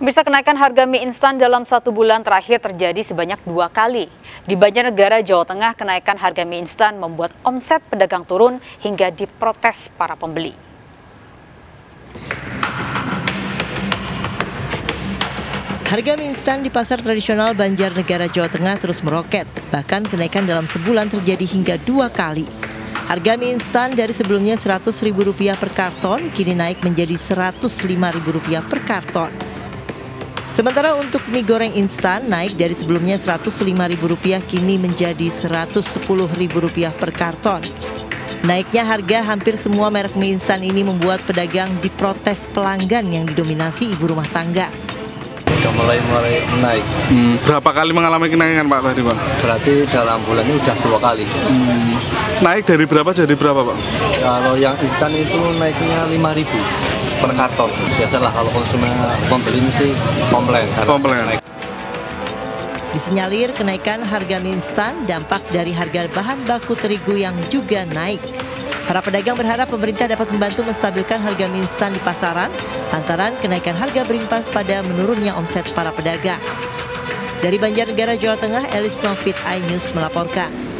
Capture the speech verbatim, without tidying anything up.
Bisa kenaikan harga mie instan dalam satu bulan terakhir terjadi sebanyak dua kali. Di Banjarnegara, Jawa Tengah, kenaikan harga mie instan membuat omset pedagang turun hingga diprotes para pembeli. Harga mie instan di pasar tradisional Banjarnegara, Jawa Tengah terus meroket. Bahkan kenaikan dalam sebulan terjadi hingga dua kali. Harga mie instan dari sebelumnya seratus ribu rupiah per karton, kini naik menjadi seratus lima ribu rupiah per karton. Sementara untuk mie goreng instan naik dari sebelumnya seratus lima ribu rupiah kini menjadi seratus sepuluh ribu rupiah per karton. Naiknya harga hampir semua merek mie instan ini membuat pedagang diprotes pelanggan yang didominasi ibu rumah tangga. Sudah mulai mulai naik. Hmm, berapa kali mengalami kenaikan Pak tadi Pak? Berarti dalam bulan ini udah dua kali. Hmm. Naik dari berapa jadi berapa Pak? Kalau yang instan itu naiknya lima ribu per karton. Biasalah kalau konsumen pembeli mesti komplain. Komplain. Disinyalir kenaikan harga mie instan dampak dari harga bahan baku terigu yang juga naik. Para pedagang berharap pemerintah dapat membantu menstabilkan harga mie instan di pasaran lantaran kenaikan harga berimbas pada menurunnya omset para pedagang. Dari Banjarnegara, Jawa Tengah, Elis Novit, iNews melaporkan.